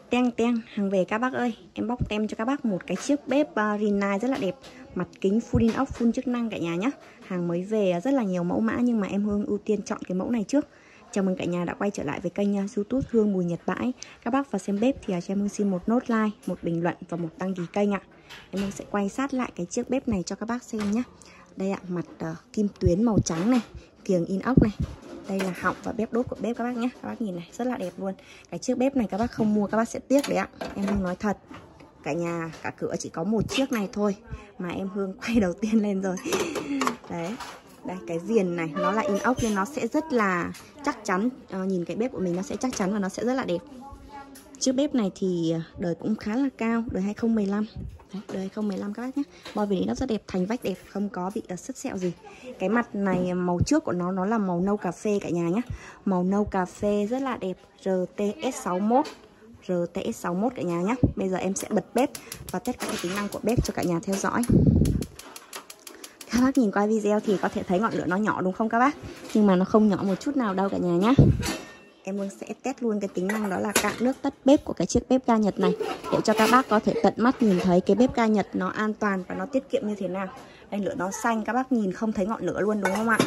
Teng teng, hàng về các bác ơi. Em bóc tem cho các bác một cái chiếc bếp Rinnai rất là đẹp. Mặt kính full inox, full chức năng cả nhà nhé. Hàng mới về rất là nhiều mẫu mã nhưng mà em Hương ưu tiên chọn cái mẫu này trước. Chào mừng cả nhà đã quay trở lại với kênh YouTube Hương Mùi Nhật Bãi. Các bác vào xem bếp thì cho em Hương xin một nốt like, một bình luận và một đăng ký kênh ạ. Em Hương sẽ quay sát lại cái chiếc bếp này cho các bác xem nhé. Đây ạ, mặt kim tuyến màu trắng này, kiềng inox này. Đây là họng và bếp đốt của bếp các bác nhé. Các bác nhìn này, rất là đẹp luôn. Cái chiếc bếp này các bác không mua các bác sẽ tiếc đấy ạ. Em Hương nói thật, cả nhà cả cửa chỉ có một chiếc này thôi mà em Hương quay đầu tiên lên rồi. Đấy, đây cái viền này nó là inox nên nó sẽ rất là chắc chắn. Nhìn cái bếp của mình nó sẽ chắc chắn và nó sẽ rất là đẹp. Chiếc bếp này thì đời cũng khá là cao, đời 2015. Đấy, đời 2015 các bác nhé. Bo viền inox rất đẹp, thành vách đẹp, không có bị sứt sẹo gì. Cái mặt này màu trước của nó là màu nâu cà phê cả nhà nhé. Màu nâu cà phê rất là đẹp. RTS61 RTS61 cả nhà nhé. Bây giờ em sẽ bật bếp và test các tính năng của bếp cho cả nhà theo dõi. Các bác nhìn qua video thì có thể thấy ngọn lửa nó nhỏ đúng không các bác? Nhưng mà nó không nhỏ một chút nào đâu cả nhà nhé. Em Hương sẽ test luôn cái tính năng đó là cạn nước tắt bếp của cái chiếc bếp ga Nhật này, để cho các bác có thể tận mắt nhìn thấy cái bếp ga Nhật nó an toàn và nó tiết kiệm như thế nào. Đây, lửa nó xanh, các bác nhìn không thấy ngọn lửa luôn đúng không ạ?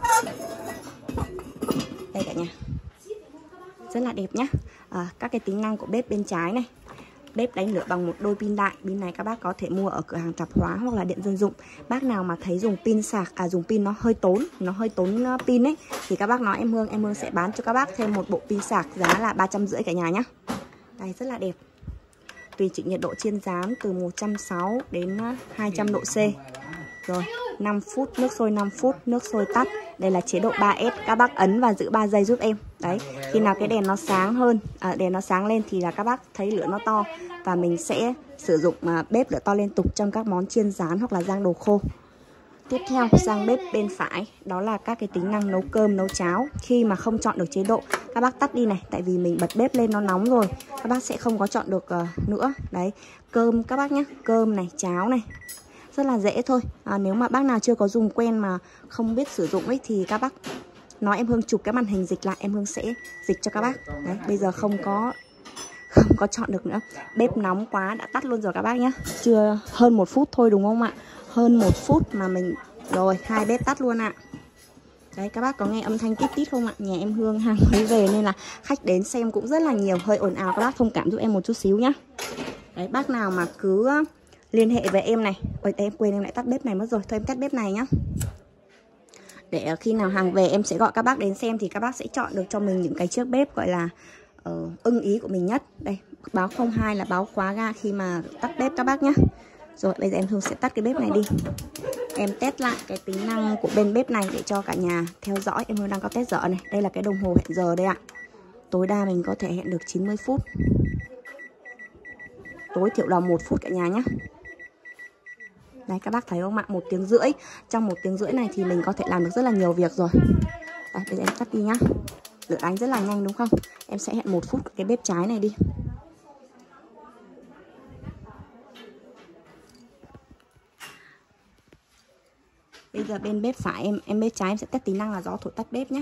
Đây cả nhà, rất là đẹp nhá. Các cái tính năng của bếp bên trái này. Bếp đánh lửa bằng một đôi pin đại. Pin này các bác có thể mua ở cửa hàng tạp hóa hoặc là điện dân dụng. Bác nào mà thấy dùng pin sạc, dùng pin nó hơi tốn pin ấy, thì các bác nói em Hương sẽ bán cho các bác thêm một bộ pin sạc giá là 350 cả nhà nhá. Đây, rất là đẹp. Tùy chỉnh nhiệt độ chiên rán từ 160 đến 200 độ C. Rồi, 5 phút, nước sôi 5 phút, nước sôi tắt. Đây là chế độ 3S, các bác ấn và giữ 3 giây giúp em. Đấy, khi nào cái đèn nó sáng hơn, đèn nó sáng lên thì là các bác thấy lửa nó to. Và mình sẽ sử dụng bếp lửa to liên tục trong các món chiên rán hoặc là rang đồ khô. Tiếp theo sang bếp bên phải, đó là các cái tính năng nấu cơm, nấu cháo. Khi mà không chọn được chế độ, các bác tắt đi này, tại vì mình bật bếp lên nó nóng rồi, các bác sẽ không có chọn được nữa. Đấy, cơm các bác nhé, cơm này, cháo này, rất là dễ thôi. Nếu mà bác nào chưa có dùng quen mà không biết sử dụng ấy thì các bác nói em Hương chụp cái màn hình dịch lại, em Hương sẽ dịch cho các bác. Đấy, bây giờ không có chọn được nữa. Bếp nóng quá đã tắt luôn rồi các bác nhé. Chưa hơn 1 phút thôi đúng không ạ? Hơn 1 phút mà mình rồi 2 bếp tắt luôn ạ. Đấy, các bác có nghe âm thanh tít tít không ạ? Nhà em Hương hàng mới về nên là khách đến xem cũng rất là nhiều, hơi ồn ào, các bác thông cảm giúp em một chút xíu nhá. Đấy, bác nào mà cứ liên hệ với em này. Ôi, em quên, em lại tắt bếp này mất rồi. Thôi em tắt bếp này nhá. Để khi nào hàng về em sẽ gọi các bác đến xem thì các bác sẽ chọn được cho mình những cái chiếc bếp gọi là ưng ý của mình nhất. Đây, báo 02 là báo khóa ga khi mà tắt bếp các bác nhé. Rồi, bây giờ em Hương sẽ tắt cái bếp này đi. Em test lại cái tính năng của bên bếp này để cho cả nhà theo dõi. Em Hương đang có test giờ này. Đây là cái đồng hồ hẹn giờ đây ạ. Tối đa mình có thể hẹn được 90 phút. Tối thiểu là 1 phút cả nhà nhé. Đấy, các bác thấy không ạ? 1 tiếng rưỡi. Trong 1 tiếng rưỡi này thì mình có thể làm được rất là nhiều việc rồi. Đây, bây giờ em tắt đi nhá. Lửa đánh rất là nhanh đúng không? Em sẽ hẹn 1 phút cái bếp trái này đi. Bây giờ bên bếp phải em bếp trái em sẽ test tính năng là gió thổi tắt bếp nhé.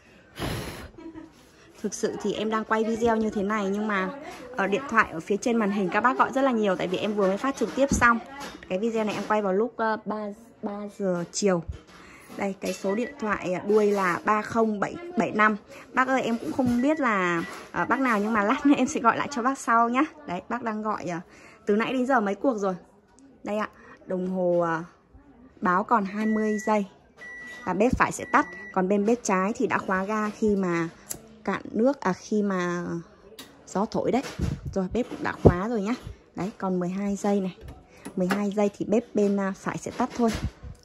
Thực sự thì em đang quay video như thế này nhưng mà ở điện thoại ở phía trên màn hình các bác gọi rất là nhiều, tại vì em vừa mới phát trực tiếp xong. Cái video này em quay vào lúc 3 giờ chiều. Đây, cái số điện thoại đuôi là 30775. Bác ơi, em cũng không biết là bác nào nhưng mà lát nữa em sẽ gọi lại cho bác sau nhá. Đấy, bác đang gọi từ nãy đến giờ mấy cuộc rồi. Đây ạ, đồng hồ báo còn 20 giây và bếp phải sẽ tắt. Còn bên bếp trái thì đã khóa ga khi mà cạn nước, khi mà gió thổi đấy. Rồi, bếp cũng đã khóa rồi nhá. Đấy, còn 12 giây này. 12 giây thì bếp bên phải sẽ tắt thôi.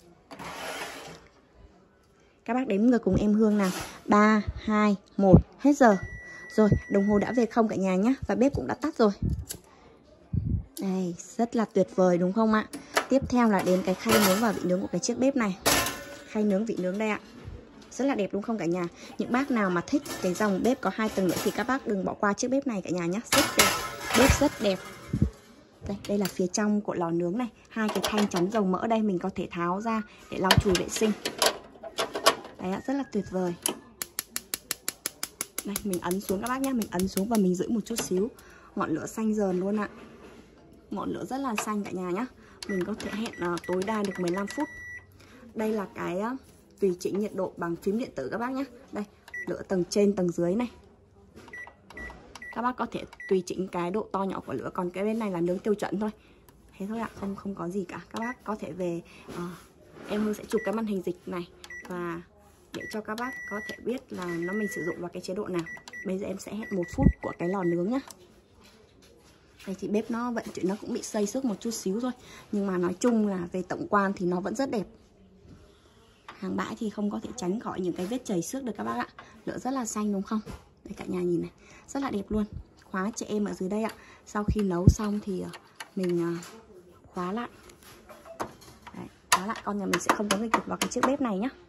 Các bác đếm ngược cùng em Hương nào. 3, 2, 1, hết giờ. Rồi, đồng hồ đã về không cả nhà nhé. Và bếp cũng đã tắt rồi. Đây, rất là tuyệt vời đúng không ạ? Tiếp theo là đến cái khay nướng và vị nướng của cái chiếc bếp này. Khay nướng, vị nướng đây ạ. Rất là đẹp đúng không cả nhà? Những bác nào mà thích cái dòng bếp có 2 tầng nữa thì các bác đừng bỏ qua chiếc bếp này cả nhà nhé. Rất đẹp. Bếp rất đẹp. Đây là phía trong của lò nướng này. 2 cái thanh chắn dầu mỡ đây mình có thể tháo ra để lau chùi vệ sinh. Đấy ạ, rất là tuyệt vời. Đây, mình ấn xuống các bác nhé. Mình ấn xuống và mình giữ một chút xíu. Ngọn lửa xanh dờn luôn ạ. Ngọn lửa rất là xanh cả nhà nhá. Mình có thể hẹn tối đa được 15 phút. Đây là cái tùy chỉnh nhiệt độ bằng phím điện tử các bác nhé. Đây, lửa tầng trên tầng dưới này. Các bác có thể tùy chỉnh cái độ to nhỏ của lửa. Còn cái bên này là nướng tiêu chuẩn thôi. Thế thôi ạ, không có gì cả. Các bác có thể về em Hương sẽ chụp cái màn hình dịch này và để cho các bác có thể biết là mình sử dụng vào cái chế độ nào. Bây giờ em sẽ hẹn 1 phút của cái lò nướng nhá. Đây thì bếp nó vận chuyển nó cũng bị xây xước một chút xíu thôi, nhưng mà nói chung là về tổng quan thì nó vẫn rất đẹp. Hàng bãi thì không có thể tránh khỏi những cái vết chảy xước được các bác ạ. Lửa rất là xanh đúng không? Đây cả nhà nhìn này, rất là đẹp luôn. Khóa cho em ở dưới đây ạ. Sau khi nấu xong thì mình khóa lại. Đấy, khóa lại, con nhà mình sẽ không có nghịch vào cái chiếc bếp này nhá.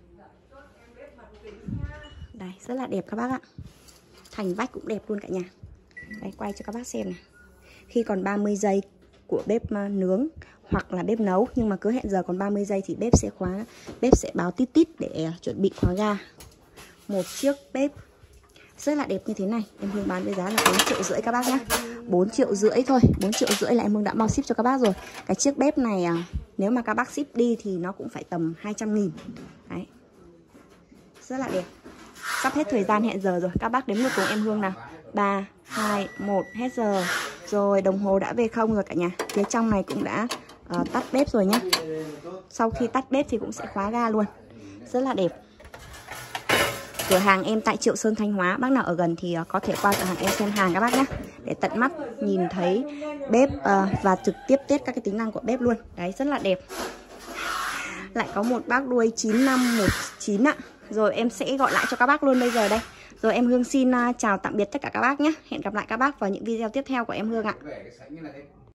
Đây, rất là đẹp các bác ạ. Thành vách cũng đẹp luôn cả nhà. Đây, quay cho các bác xem này. Khi còn 30 giây của bếp nướng hoặc là bếp nấu, nhưng mà cứ hẹn giờ còn 30 giây thì bếp sẽ báo tít tít để chuẩn bị khóa ga. Một chiếc bếp rất là đẹp như thế này em Hương bán với giá là 4,5 triệu các bác nhé. 4,5 triệu thôi, 4,5 triệu là em Hương đã bao ship cho các bác rồi. Cái chiếc bếp này nếu mà các bác ship đi thì nó cũng phải tầm 200.000. Đấy, rất là đẹp. Sắp hết thời gian hẹn giờ rồi, các bác đếm ngược cùng em Hương nào. 3, 2, 1, hết giờ. Rồi, đồng hồ đã về không rồi cả nhà. Phía trong này cũng đã tắt bếp rồi nhá. Sau khi tắt bếp thì cũng sẽ khóa ga luôn. Rất là đẹp. Cửa hàng em tại Triệu Sơn, Thanh Hóa. Bác nào ở gần thì có thể qua cửa hàng em xem hàng các bác nhé, để tận mắt nhìn thấy bếp và trực tiếp test các cái tính năng của bếp luôn. Đấy, rất là đẹp. Lại có một bác đuôi 9519 ạ. Rồi em sẽ gọi lại cho các bác luôn bây giờ đây. Rồi em Hương xin chào tạm biệt tất cả các bác nhé. Hẹn gặp lại các bác vào những video tiếp theo của em Hương ạ.